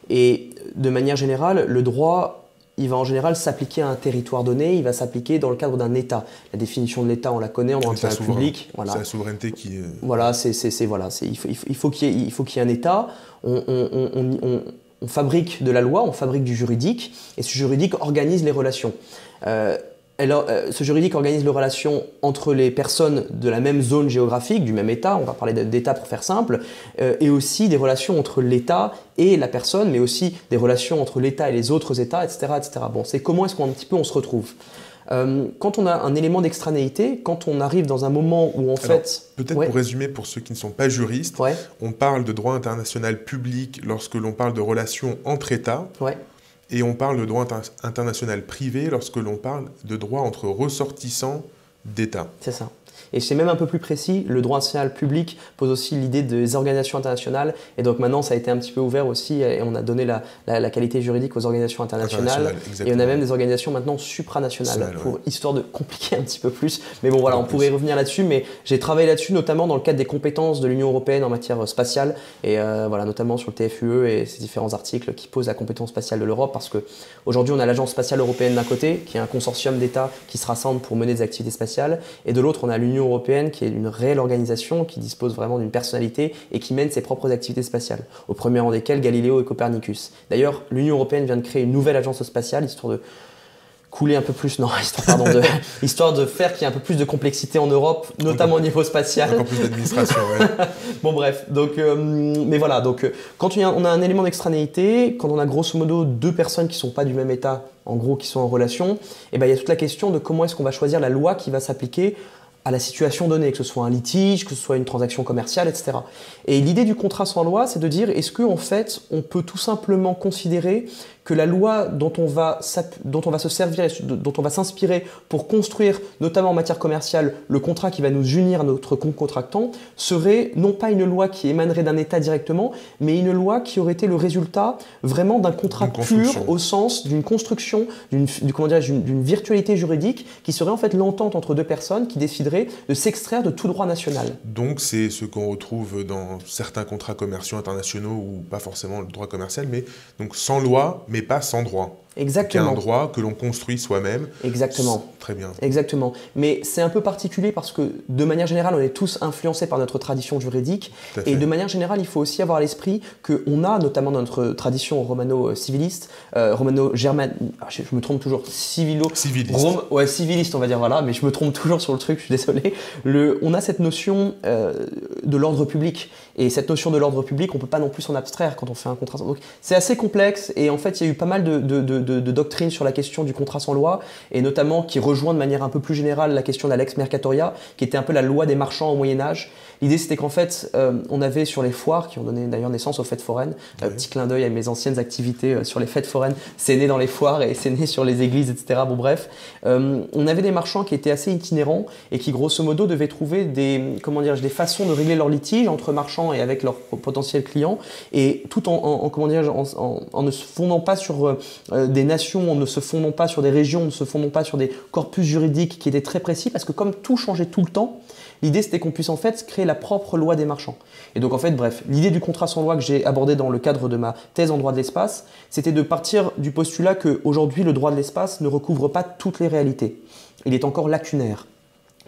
Et de manière générale, le droit, il va en général s'appliquer à un territoire donné, il va s'appliquer dans le cadre d'un État. La définition de l'État, on la connaît en droit international public. Voilà. C'est la souveraineté qui... Euh... Voilà, c'est, c'est, c'est, voilà c'est, il faut, il faut qu'il y ait, il faut qu'il y ait un État. On, on, on, on, on fabrique de la loi, on fabrique du juridique, et ce juridique organise les relations. Euh, Alors, euh, ce juridique organise les relations entre les personnes de la même zone géographique, du même État, on va parler d'État pour faire simple, euh, et aussi des relations entre l'État et la personne, mais aussi des relations entre l'État et les autres États, et cetera, et cetera. Bon, c'est comment est-ce qu'on un petit peu on se retrouve. Euh, quand on a un élément d'extranéité, quand on arrive dans un moment où en Alors, fait... Peut-être ouais. pour résumer, pour ceux qui ne sont pas juristes, ouais. on parle de droit international public lorsque l'on parle de relations entre États. Ouais. Et on parle de droit inter international privé lorsque l'on parle de droit entre ressortissants d'États. C'est ça. Et c'est même un peu plus précis, le droit international public pose aussi l'idée des organisations internationales. Et donc maintenant, ça a été un petit peu ouvert aussi et on a donné la, la, la qualité juridique aux organisations internationales. Et on a même des organisations maintenant supranationales, pour ouais. histoire de compliquer un petit peu plus. Mais bon, voilà, en on plus. pourrait revenir là-dessus. Mais j'ai travaillé là-dessus, notamment dans le cadre des compétences de l'Union européenne en matière spatiale. Et euh, voilà, notamment sur le T F U E et ces différents articles qui posent la compétence spatiale de l'Europe. Parce qu'aujourd'hui, on a l'Agence spatiale européenne d'un côté, qui est un consortium d'États qui se rassemblent pour mener des activités spatiales. Et de l'autre, on a l'Union européenne qui est une réelle organisation qui dispose vraiment d'une personnalité et qui mène ses propres activités spatiales, au premier rang desquelles Galileo et Copernicus. D'ailleurs, l'Union européenne vient de créer une nouvelle agence spatiale, histoire de couler un peu plus, non, histoire, pardon, de, histoire de faire qu'il y ait un peu plus de complexité en Europe, notamment encore, au niveau spatial. Encore plus d'administration, ouais. Bon bref, donc, euh, mais voilà, donc euh, quand on a, on a un élément d'extranéité, quand on a grosso modo deux personnes qui ne sont pas du même État, en gros qui sont en relation, et ben, il y a toute la question de comment est-ce qu'on va choisir la loi qui va s'appliquer à la situation donnée, que ce soit un litige, que ce soit une transaction commerciale, et cetera. Et l'idée du contrat sans loi, c'est de dire, est-ce qu'en fait, on peut tout simplement considérer que la loi dont on va, dont on va se servir et dont on va s'inspirer pour construire, notamment en matière commerciale, le contrat qui va nous unir à notre contractant, serait non pas une loi qui émanerait d'un État directement, mais une loi qui aurait été le résultat vraiment d'un contrat pur au sens d'une construction, d'une d'une virtualité juridique qui serait en fait l'entente entre deux personnes qui décideraient de s'extraire de tout droit national. Donc c'est ce qu'on retrouve dans certains contrats commerciaux internationaux ou pas forcément le droit commercial, mais donc sans loi, mais pas sans droit. Exactement. C'est un droit que l'on construit soi-même. Exactement. Très bien. Exactement. Mais c'est un peu particulier parce que de manière générale, on est tous influencés par notre tradition juridique. Et de manière générale, il faut aussi avoir à l'esprit qu'on a, notamment dans notre tradition romano-civiliste, euh, romano-germane, ah, je, je me trompe toujours, civilo... Civiliste. Rom, ouais, civiliste, on va dire, voilà, mais je me trompe toujours sur le truc, je suis désolé. Le, on a cette notion euh, de l'ordre public. Et cette notion de l'ordre public, on ne peut pas non plus s'en abstraire quand on fait un contrat. Donc c'est assez complexe et en fait, il y a eu pas mal de, de, de, de, de doctrines sur la question du contrat sans loi et notamment qui rejoint de manière un peu plus générale la question de la lex mercatoria, qui était un peu la loi des marchands au Moyen-Âge. L'idée, c'était qu'en fait, euh, on avait sur les foires, qui ont donné d'ailleurs naissance aux fêtes foraines, oui. euh, petit clin d'œil à mes anciennes activités euh, sur les fêtes foraines, c'est né dans les foires et c'est né sur les églises, et cetera. Bon bref, euh, on avait des marchands qui étaient assez itinérants et qui grosso modo devaient trouver des, comment dire, des façons de régler leurs litiges entre marchands et avec leurs potentiels clients, et tout en, en, en comment dire, en, en, en ne se fondant pas sur euh, des nations, en ne se fondant pas sur des régions, en ne se fondant pas sur des corpus juridiques qui étaient très précis, parce que comme tout changeait tout le temps, l'idée, c'était qu'on puisse en fait créer la propre loi des marchands. Et donc en fait, bref, l'idée du contrat sans loi que j'ai abordé dans le cadre de ma thèse en droit de l'espace, c'était de partir du postulat qu'aujourd'hui, le droit de l'espace ne recouvre pas toutes les réalités. Il est encore lacunaire.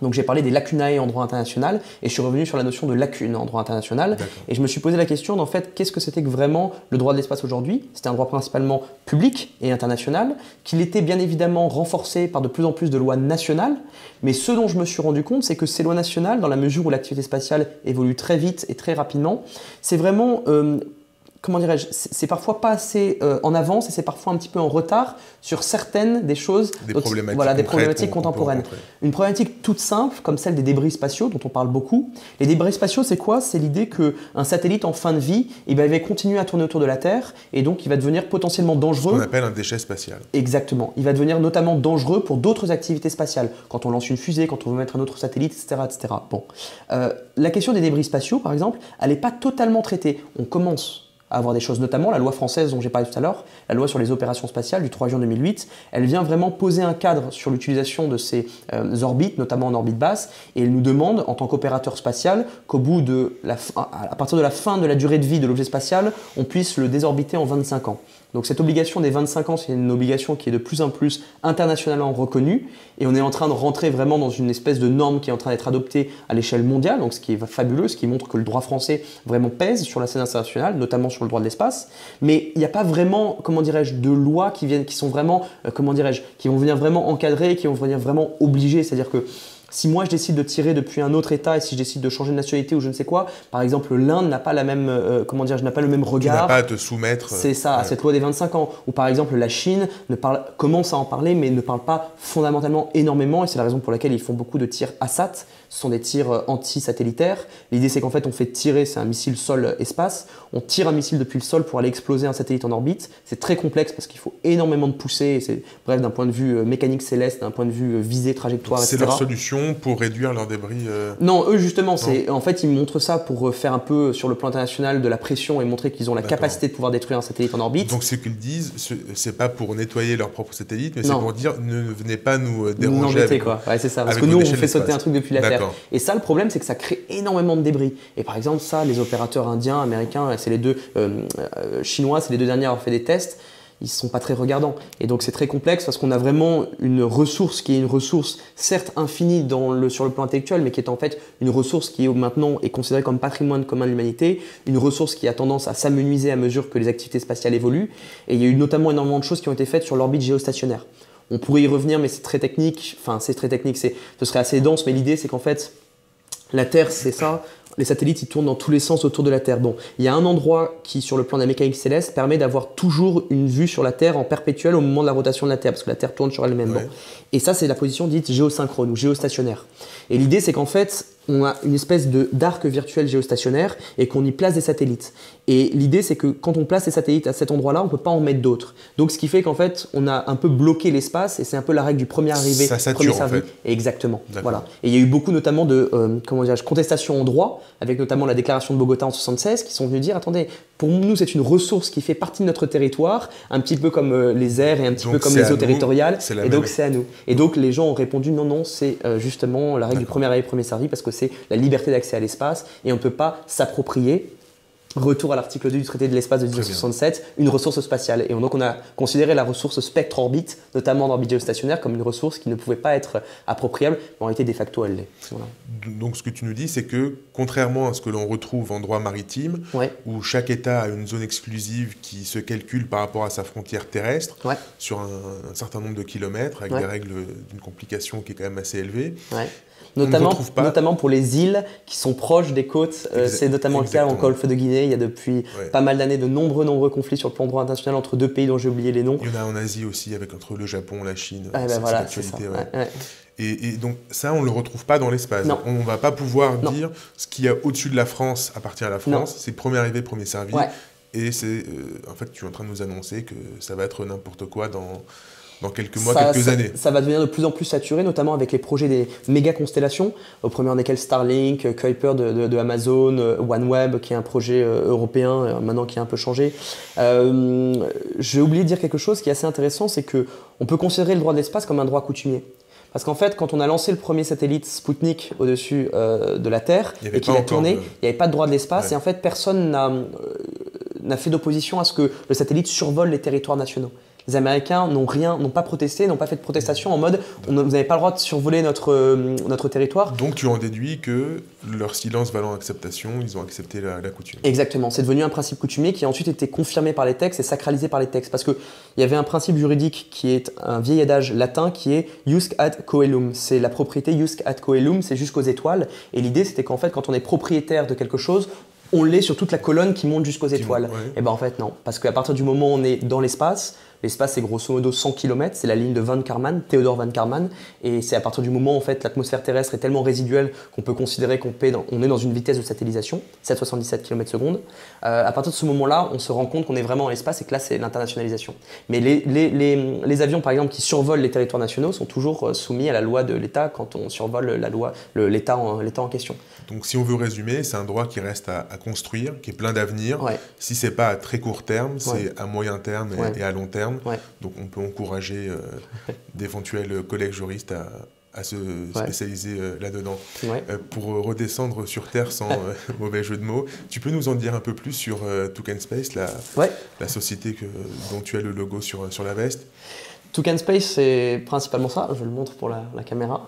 Donc j'ai parlé des lacunae en droit international et je suis revenu sur la notion de lacune en droit international. Et je me suis posé la question d'en fait qu'est-ce que c'était que vraiment le droit de l'espace aujourd'hui. C'était un droit principalement public et international, qu'il était bien évidemment renforcé par de plus en plus de lois nationales. Mais ce dont je me suis rendu compte, c'est que ces lois nationales, dans la mesure où l'activité spatiale évolue très vite et très rapidement, c'est vraiment... Euh, comment dirais-je, c'est parfois pas assez euh, en avance et c'est parfois un petit peu en retard sur certaines des choses, des problématiques, voilà, des problématiques contemporaines. Une problématique toute simple, comme celle des débris spatiaux, dont on parle beaucoup. Les débris spatiaux, c'est quoi? C'est l'idée qu'un satellite en fin de vie, eh bien, il va continuer à tourner autour de la Terre et donc il va devenir potentiellement dangereux. Ce qu'on appelle un déchet spatial. Exactement. Il va devenir notamment dangereux pour d'autres activités spatiales. Quand on lance une fusée, quand on veut mettre un autre satellite, et cetera et cetera. Bon. Euh, la question des débris spatiaux, par exemple, elle n'est pas totalement traitée. On commence à avoir des choses, notamment la loi française dont j'ai parlé tout à l'heure, la loi sur les opérations spatiales du trois juin deux mille huit, elle vient vraiment poser un cadre sur l'utilisation de ces euh, orbites, notamment en orbite basse, et elle nous demande, en tant qu'opérateur spatial, qu'au bout de la fin, à partir de la fin de la durée de vie de l'objet spatial, on puisse le désorbiter en vingt-cinq ans. Donc cette obligation des vingt-cinq ans, c'est une obligation qui est de plus en plus internationalement reconnue et on est en train de rentrer vraiment dans une espèce de norme qui est en train d'être adoptée à l'échelle mondiale, donc ce qui est fabuleux, ce qui montre que le droit français vraiment pèse sur la scène internationale, notamment sur le droit de l'espace. Mais il n'y a pas vraiment, comment dirais-je, de lois qui viennent, qui sont vraiment, euh, comment dirais-je, qui vont venir vraiment encadrer, qui vont venir vraiment obliger, c'est-à-dire que si moi je décide de tirer depuis un autre état et si je décide de changer de nationalité ou je ne sais quoi, par exemple l'Inde n'a pas la même, euh, comment dire, je n'ai pas le même regard. Tu n'as pas à te soumettre. C'est ça, ouais. à cette loi des vingt-cinq ans. Ou par exemple la Chine ne parle, commence à en parler mais ne parle pas fondamentalement énormément et c'est la raison pour laquelle ils font beaucoup de tirs ASAT. Ce sont des tirs anti-satellitaires. L'idée c'est qu'en fait on fait tirer, c'est un missile sol-espace, on tire un missile depuis le sol pour aller exploser un satellite en orbite. C'est très complexe parce qu'il faut énormément de poussée. C'est, bref, d'un point de vue mécanique céleste, d'un point de vue visée, trajectoire, et cetera. C'est leur solution pour réduire leurs débris euh... Non, eux justement, c'est en fait ils montrent ça pour faire un peu sur le plan international de la pression et montrer qu'ils ont la capacité de pouvoir détruire un satellite en orbite. Donc ce qu'ils disent, c'est pas pour nettoyer leur propre satellite, mais c'est pour dire ne venez pas nous déranger. Nous embêter, avec, quoi. Ouais, c'est ça. Parce que nous on fait sauter un truc depuis la Terre. Et ça, le problème, c'est que ça crée énormément de débris. Et par exemple, ça, les opérateurs indiens, américains, c'est les deux euh, euh, chinois, c'est les deux derniers à avoir fait des tests. Ils ne sont pas très regardants. Et donc c'est très complexe parce qu'on a vraiment une ressource qui est une ressource certes infinie dans le, sur le plan intellectuel, mais qui est en fait une ressource qui est, maintenant est considérée comme patrimoine commun de l'humanité, une ressource qui a tendance à s'amenuiser à mesure que les activités spatiales évoluent. Et il y a eu notamment énormément de choses qui ont été faites sur l'orbite géostationnaire. On pourrait y revenir, mais c'est très technique. Enfin, c'est très technique, c'est, ce serait assez dense, mais l'idée c'est qu'en fait, la Terre, c'est ça. Les satellites, ils tournent dans tous les sens autour de la Terre. Bon, il y a un endroit qui, sur le plan de la mécanique céleste, permet d'avoir toujours une vue sur la Terre en perpétuel au moment de la rotation de la Terre, parce que la Terre tourne sur elle-même. Ouais. Bon. Et ça, c'est la position dite géosynchrone ou géostationnaire. Et l'idée, c'est qu'en fait, on a une espèce de d'arc virtuel géostationnaire et qu'on y place des satellites. Et l'idée, c'est que quand on place des satellites à cet endroit-là, on ne peut pas en mettre d'autres. Donc, ce qui fait qu'en fait, on a un peu bloqué l'espace et c'est un peu la règle du premier arrivé, ça sature, premier servi. En fait. Exactement. Voilà. Et il y a eu beaucoup notamment de euh, comment dirais-je, contestations en droit, avec notamment la déclaration de Bogota en soixante-seize, qui sont venus dire, attendez, pour nous, c'est une ressource qui fait partie de notre territoire, un petit peu comme euh, les airs et un petit donc peu comme les eaux territoriales. Et même. Donc, c'est à nous. Et donc, les gens ont répondu, non, non, c'est euh, justement la règle du premier arrivé, premier servi, parce que c'est la liberté d'accès à l'espace et on ne peut pas s'approprier, retour à l'article deux du traité de l'espace de mille neuf cent soixante-sept, une ressource spatiale. Et donc on a considéré la ressource spectre-orbite, notamment en orbite géostationnaire, comme une ressource qui ne pouvait pas être appropriable, mais en réalité de facto elle l'est. Voilà. Donc ce que tu nous dis, c'est que contrairement à ce que l'on retrouve en droit maritime, ouais. où chaque État a une zone exclusive qui se calcule par rapport à sa frontière terrestre, ouais. sur un, un certain nombre de kilomètres, avec ouais. des règles d'une complication qui est quand même assez élevée, ouais. Notamment, pas... notamment pour les îles qui sont proches des côtes, euh, c'est notamment Exactement. le cas en Golfe de Guinée. Il y a depuis ouais. pas mal d'années de nombreux, nombreux conflits sur le plan droit international entre deux pays dont j'ai oublié les noms. Il y en a en Asie aussi, avec entre le Japon, la Chine. Ah ben voilà, c'est ça. Ouais. Ouais, ouais. Et, et donc ça, on ne le retrouve pas dans l'espace. On ne va pas pouvoir non. dire ce qu'il y a au-dessus de la France appartient à la France. C'est premier arrivé, premier servi. Ouais. Et c'est, euh, en fait, tu es en train de nous annoncer que ça va être n'importe quoi dans... dans quelques mois, ça, quelques ça, années. Ça va devenir de plus en plus saturé, notamment avec les projets des méga constellations, au premier desquels Starlink, Kuiper de, de, de Amazon, OneWeb qui est un projet euh, européen, maintenant qui a un peu changé. Euh, J'ai oublié de dire quelque chose qui est assez intéressant, c'est qu'on peut considérer le droit de l'espace comme un droit coutumier. Parce qu'en fait, quand on a lancé le premier satellite Sputnik au-dessus euh, de la Terre et qu'il a tourné, de... il n'y avait pas de droit de l'espace ouais. et en fait, personne n'a euh, n'a fait d'opposition à ce que le satellite survole les territoires nationaux. Les Américains n'ont rien, n'ont pas protesté, n'ont pas fait de protestation en mode on, vous n'avez pas le droit de survoler notre, euh, notre territoire. Donc tu en déduis que leur silence valant acceptation, ils ont accepté la, la coutume. Exactement, c'est devenu un principe coutumier qui a ensuite été confirmé par les textes et sacralisé par les textes. Parce qu'il y avait un principe juridique qui est un vieil adage latin qui est Iusque ad coelum. C'est la propriété Iusque ad coelum, c'est jusqu'aux étoiles. Et l'idée c'était qu'en fait quand on est propriétaire de quelque chose, on l'est sur toute la colonne qui monte jusqu'aux étoiles. Ouais. Et ben en fait non, parce qu'à partir du moment où on est dans l'espace, l'espace c'est grosso modo cent kilomètres, c'est la ligne de Van Karman, Theodor Van Karman, et c'est à partir du moment où en fait l'atmosphère terrestre est tellement résiduelle qu'on peut considérer qu'on est dans une vitesse de satellisation, sept virgule soixante-dix-sept kilomètres seconde. Euh, à partir de ce moment-là, on se rend compte qu'on est vraiment dans l'espace et que là c'est l'internationalisation. Mais les, les, les, les avions par exemple qui survolent les territoires nationaux sont toujours soumis à la loi de l'État quand on survole la loi, l'État en, l'État en question. Donc si on veut résumer, c'est un droit qui reste à, à construire, qui est plein d'avenir. Ouais. Si c'est pas à très court terme, c'est ouais. à moyen terme et, ouais. et à long terme. Ouais. Donc on peut encourager euh, d'éventuels collègues juristes à, à se spécialiser euh, là-dedans. Ouais. Euh, pour redescendre sur Terre sans euh, mauvais jeu de mots, tu peux nous en dire un peu plus sur euh, Toucan Space, la, ouais. la société que, dont tu as le logo sur, sur la veste? Toucan Space, c'est principalement ça, je le montre pour la, la caméra.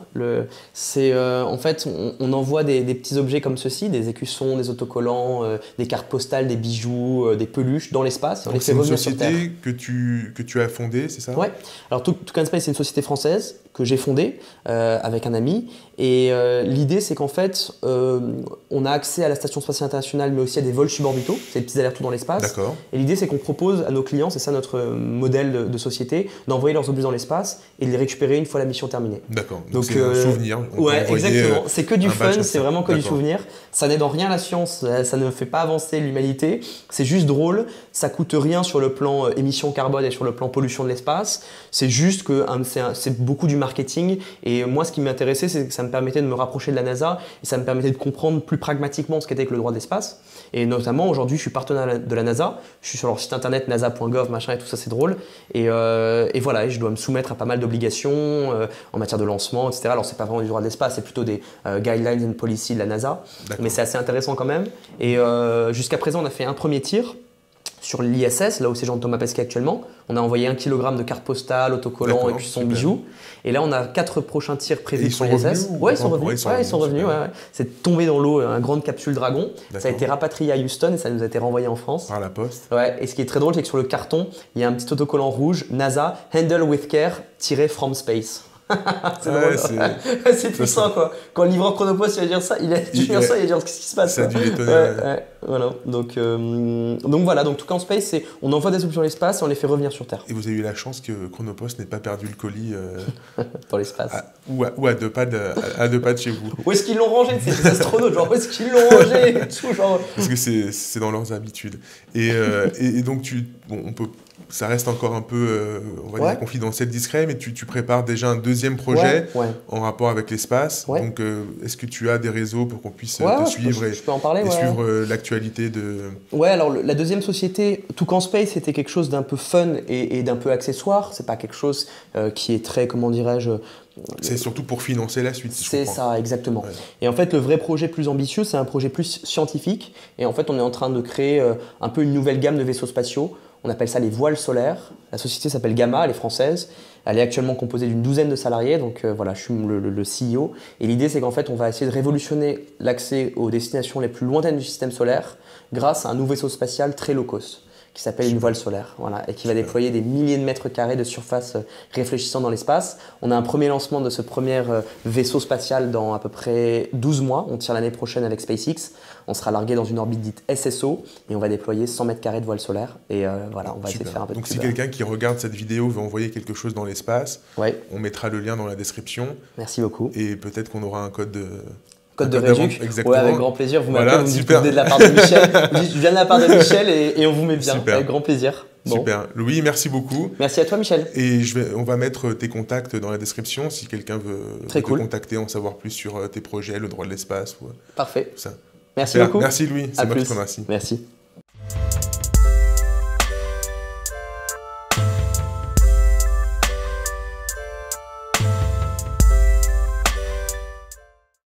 C'est euh, en fait, on, on envoie des, des petits objets comme ceci, des écussons, des autocollants, euh, des cartes postales, des bijoux, euh, des peluches dans l'espace. C'est une société que tu, que tu as fondée, c'est ça? Ouais. Alors Toucan Space, c'est une société française que j'ai fondée euh, avec un ami. Et euh, l'idée, c'est qu'en fait, euh, on a accès à la Station Spatiale Internationale, mais aussi à des vols suborbitaux, c'est des petits allers-retours dans l'espace. D'accord. Et l'idée, c'est qu'on propose à nos clients, c'est ça notre modèle de, de société, d'envoyer leurs objets dans l'espace et de les récupérer une fois la mission terminée. D'accord. Donc, Donc c'est euh, un souvenir. On ouais, exactement. C'est que du fun, c'est vraiment que du d'accord. souvenir. Ça n'aide en rien la science, ça ne fait pas avancer l'humanité. C'est juste drôle, ça coûte rien sur le plan émission carbone et sur le plan pollution de l'espace. C'est juste que c'est beaucoup du marketing. Et moi, ce qui m'intéressait, c'est que ça me permettait de me rapprocher de la NASA et ça me permettait de comprendre plus pragmatiquement ce qu'était que le droit de l'espace. Et notamment, aujourd'hui, je suis partenaire de la NASA. Je suis sur leur site internet nasa point gov, machin et tout ça, c'est drôle. Et, euh, et voilà, et je dois me soumettre à pas mal d'obligations euh, en matière de lancement, et cetera. Alors, c'est pas vraiment du droit de l'espace, c'est plutôt des euh, guidelines and policy de la NASA. Mais c'est assez intéressant quand même. Et euh, jusqu'à présent, on a fait un premier tir sur l'I S S, là où c'est Jean-Thomas Pesquet actuellement. On a envoyé un kilogramme de cartes postales, autocollants et puis son bijou. Et là, on a quatre prochains tirs prévus sur l'I S S. Oui, ouais, ils sont revenus. Ouais, ils sont revenus. Ouais, ouais. C'est tombé dans l'eau, une grande capsule Dragon. Ça a été rapatrié à Houston et ça nous a été renvoyé en France. Par la poste. Ouais. Et ce qui est très drôle, c'est que sur le carton, il y a un petit autocollant rouge, NASA, Handle with Care, tiré from space. C'est ouais, drôle. C'est puissant quoi. Quand le livreur Chronopost il va dire ça, il a dû dire ça, il va dire qu'est-ce qui se passe. Ça a dû l'étonner. Ouais, ouais, voilà. Donc, euh, donc voilà, donc Toucan Space, c'est on envoie des objets dans l'espace et on les fait revenir sur Terre. Et vous avez eu la chance que Chronopost n'ait pas perdu le colis euh, dans l'espace. Ou, ou à deux pas de, à, à deux pas de chez vous. Où est-ce qu'ils l'ont rangé ces astronautes, genre où est-ce qu'ils l'ont rangé tout, genre... Parce que c'est dans leurs habitudes. Et, euh, et, et donc tu, bon, on peut. Ça reste encore un peu, euh, on va ouais. dire, confidentiel, discret, mais tu, tu prépares déjà un deuxième projet ouais, ouais. en rapport avec l'espace. Ouais. Donc, euh, est-ce que tu as des réseaux pour qu'on puisse ouais, te ouais, suivre je peux, et, je peux en parler, et ouais. suivre euh, l'actualité de... Ouais, alors le, la deuxième société, Toucan Space, c'était quelque chose d'un peu fun et, et d'un peu accessoire. C'est pas quelque chose euh, qui est très, comment dirais-je... C'est surtout pour financer la suite, si C'est ça, exactement. Ouais. Et en fait, le vrai projet plus ambitieux, c'est un projet plus scientifique. Et en fait, on est en train de créer euh, un peu une nouvelle gamme de vaisseaux spatiaux. On appelle ça les voiles solaires. La société s'appelle Gamma, elle est française. Elle est actuellement composée d'une douzaine de salariés, donc euh, voilà, je suis le, le, le C E O. Et l'idée, c'est qu'en fait, on va essayer de révolutionner l'accès aux destinations les plus lointaines du système solaire grâce à un nouveau vaisseau spatial très low cost qui s'appelle une voile solaire, voilà, et qui va déployer des milliers de mètres carrés de surface euh, réfléchissant dans l'espace. On a un premier lancement de ce premier euh, vaisseau spatial dans à peu près douze mois. On tire l'année prochaine avec SpaceX. On sera largué dans une orbite dite S S O et on va déployer cent mètres carrés de voile solaire. Et euh, voilà, on va Super. essayer de faire un peu de Donc pub. Si quelqu'un qui regarde cette vidéo veut envoyer quelque chose dans l'espace, ouais. on mettra le lien dans la description. Merci beaucoup. Et peut-être qu'on aura un code de... Code de réduc, exactement. Ouais, avec grand plaisir. Vous m'appelez, voilà, vous me dites que vous venez de la part de Michel. Vous dites, je viens de la part de Michel et, et on vous met bien. Super. Avec grand plaisir. Bon. Super. Louis, merci beaucoup. Merci à toi, Michel. Et je vais, on va mettre tes contacts dans la description si quelqu'un veut, Très veut cool. te contacter, en savoir plus sur tes projets, le droit de l'espace. Ou Parfait. ça. Merci Super. beaucoup. Merci Louis, c'est moi qui te remercie. Merci.